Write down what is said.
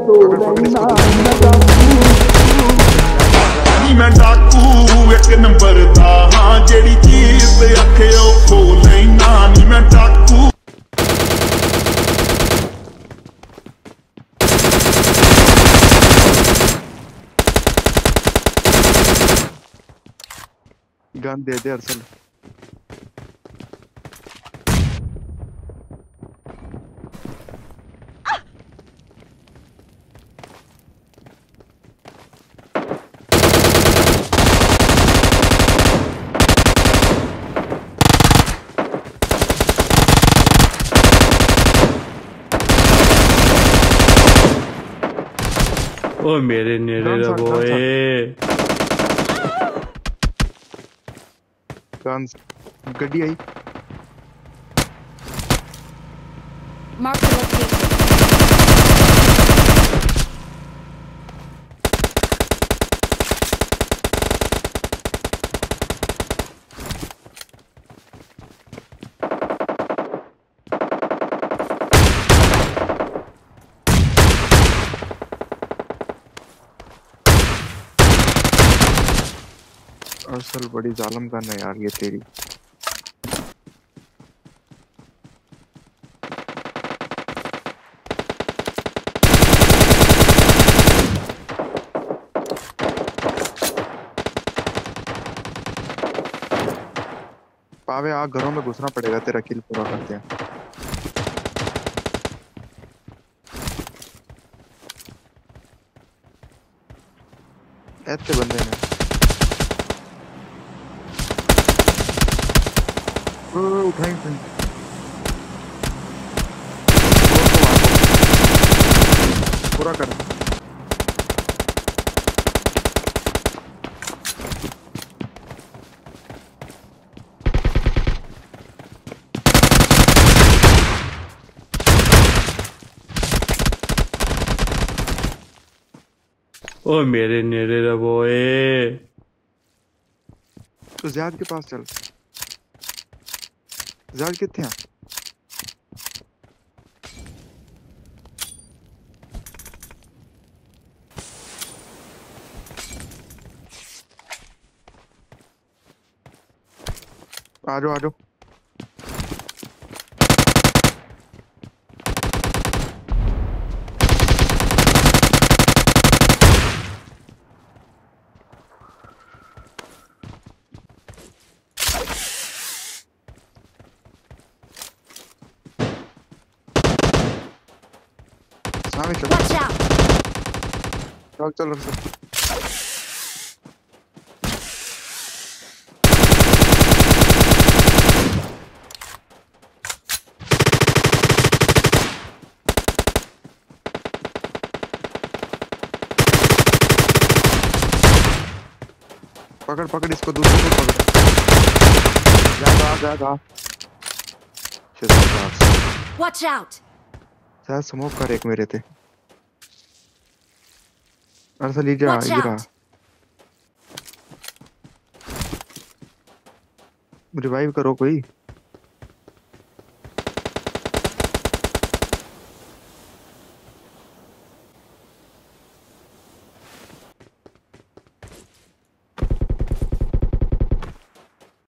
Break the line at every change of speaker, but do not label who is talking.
पकड़ पकड़ इसको दूर
नी मैं डाकू एक नंबर दा हां जेड़ी चीज ते आखे ओ खो लेना नी मैं डाकू
गन दे दे अरसल।
ओ मेरे नेड़े रहो ए
गन गड्डी आई।
Mark the location.
अरसल बड़ी जालिम गन है यार ये तेरी। पावे आ घरों में घुसना पड़ेगा तेरा किल पूरा करते हैं। ऐसे बंदे हैं उठाई उठाई पूरा कर।
ओ मेरे नेड़े रहो ए
तो ज़ियाद के पास चल। ज़ियाद कितने हैं? आ जाओ आ जाओ। सामने चल
Watch out!
चल चल अरसल। पकड़ पकड़ इसको दूसरे को पकड़। जा जा।
Watch out!
शायद स्मोक कर एक मेरे थे। अरसल इधर आ
Watch
इधर आ।
out!
रिवाइव करो कोई।